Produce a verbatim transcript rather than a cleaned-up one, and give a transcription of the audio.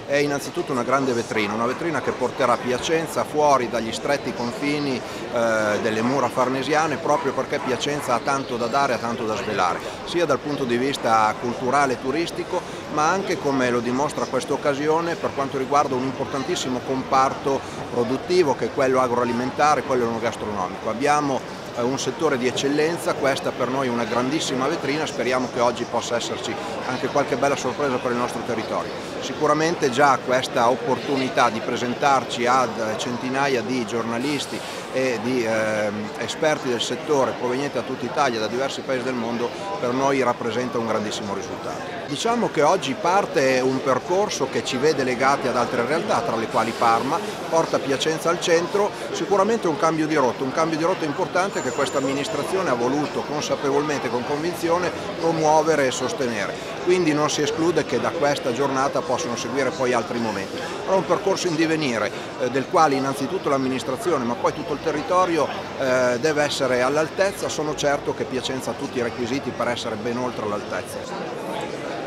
è innanzitutto una grande vetrina, una vetrina che porterà Piacenza fuori dagli stretti confini eh, delle mura farnesiane, proprio perché Piacenza ha tanto da dare, ha tanto da svelare, sia dal punto di vista culturale e turistico, ma anche, come lo dimostra questa occasione, per quanto riguarda un importantissimo comparto produttivo che è quello agroalimentare, quello enogastronomico. Abbiamo un settore di eccellenza, questa per noi è una grandissima vetrina, speriamo che oggi possa esserci anche qualche bella sorpresa per il nostro territorio. Sicuramente già questa opportunità di presentarci ad centinaia di giornalisti e di eh, esperti del settore provenienti da tutta Italia, da diversi paesi del mondo, per noi rappresenta un grandissimo risultato. Diciamo che oggi parte un percorso che ci vede legati ad altre realtà, tra le quali Parma, porta Piacenza al centro, sicuramente un cambio di rotta, un cambio di rotta importante che questa amministrazione ha voluto consapevolmente e con convinzione promuovere e sostenere. Quindi non si esclude che da questa giornata possano seguire poi altri momenti. Però è un percorso in divenire eh, del quale innanzitutto l'amministrazione ma poi tutto il territorio eh, deve essere all'altezza. Sono certo che Piacenza ha tutti i requisiti per essere ben oltre l'altezza.